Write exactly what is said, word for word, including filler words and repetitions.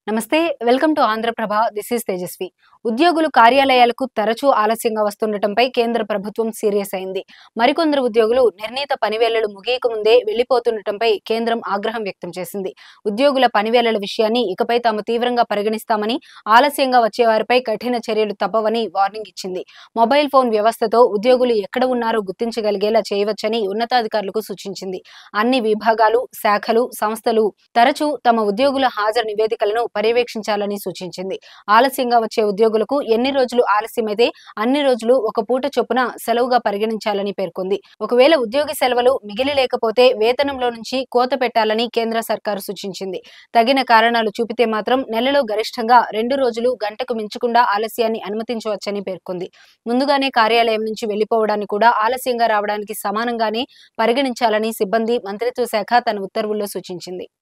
నమస్తే welcome to Andhraprabha this is Tejaswi. ఉద్యోగులు కార్యాలయాలకు తరచూ ఆలస్యంగా వస్తుండటంపై కేంద్ర ప్రభుత్వం సీరియస్ అయింది. మరికొందరు ఉద్యోగులు నిర్ణీత పనివేళలు ముగియక ముందే వెళ్లిపోతుండటంపై కేంద్రం ఆగ్రహం వ్యక్తం చేసింది. ఉద్యోగుల పనివేళల విషయాన్ని ఇకపై తాము తీవ్రంగా పరిగణిస్తామని, ఆలస్యంగా వచ్చేవారిపై కఠిన చర్యలు తప్పవని వార్నింగ్ ఇచ్చింది. మొబైల్ ఫోన్ వ్యవస్థతో ఉద్యోగులు ఎక్కడ ఉన్నారో గుర్తించగలిగేలా చేయవచ్చని ఉన్నతాధికారులకు సూచించింది. అన్ని విభాగాలు, శాఖలు, సంస్థలు తరచూ తమ ఉద్యోగుల హాజరు నివేదికలను పర్యవేక్షించాలని సూచించింది. ఆలస్యంగా వచ్చే ఉద్యోగులకు ఎన్ని రోజులు ఆలస్యమైతే అన్ని రోజులు ఒక పూట చొప్పున సెలవుగా పరిగణించాలని పేర్కొంది. ఒకవేళ ఉద్యోగి సెలవులు మిగిలి లేకపోతే వేతనంలో నుంచి కోత పెట్టాలని కేంద్ర సర్కారు సూచించింది. తగిన కారణాలు చూపితే మాత్రం నెలలో గరిష్టంగా రెండు రోజులు గంటకు మించకుండా ఆలస్యాన్ని అనుమతించవచ్చని పేర్కొంది. ముందుగానే కార్యాలయం నుంచి వెళ్లిపోవడాన్ని కూడా ఆలస్యంగా రావడానికి సమానంగానే పరిగణించాలని సిబ్బంది మంత్రిత్వ శాఖ తన ఉత్తర్వుల్లో సూచించింది.